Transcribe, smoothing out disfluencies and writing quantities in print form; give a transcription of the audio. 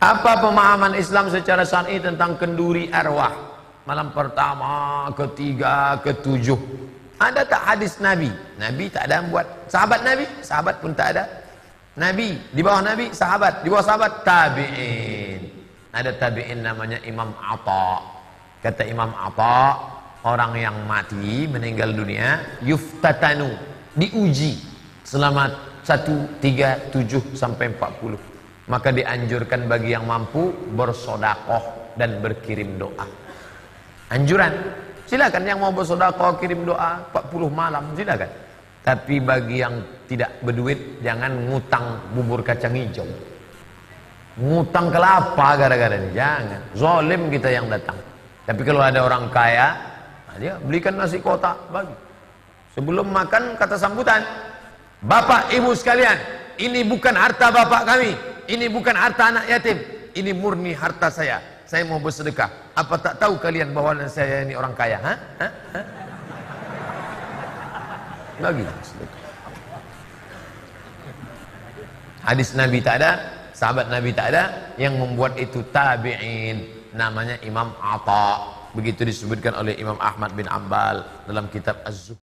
Apa pemahaman Islam secara syar'i tentang kenduri arwah? Malam pertama, ketiga, ketujuh. Ada tak hadis Nabi? Nabi tak ada buat. Sahabat Nabi? Sahabat pun tak ada. Nabi, di bawah Nabi, sahabat. Di bawah sahabat, tabi'in. Ada tabi'in namanya Imam Atha. Kata Imam Atha, orang yang mati, meninggal dunia, yuftatanu, diuji selama 1, 3, 7 sampai 40. Maka dianjurkan bagi yang mampu bersodakoh dan berkirim doa. Anjuran, silakan yang mau bersodakoh kirim doa 40 malam, silakan. Tapi bagi yang tidak berduit, jangan ngutang bubur kacang hijau, ngutang kelapa gara-gara ini, jangan. Zalim kita yang datang. Tapi kalau ada orang kaya, dia belikan nasi kotak bagi. Sebelum makan kata sambutan, Bapak Ibu sekalian, ini bukan harta bapak kami, ini bukan harta anak yatim, ini murni harta saya. Saya mau bersedekah. Apa tak tahu kalian bahwa saya ini orang kaya? Hah? Hah? Hah? Bagi sedekah. Hadis Nabi tak ada, sahabat Nabi tak ada, yang membuat itu tabi'in, namanya Imam Atha. Begitu disebutkan oleh Imam Ahmad bin Ambal dalam kitab Az-Zuhd.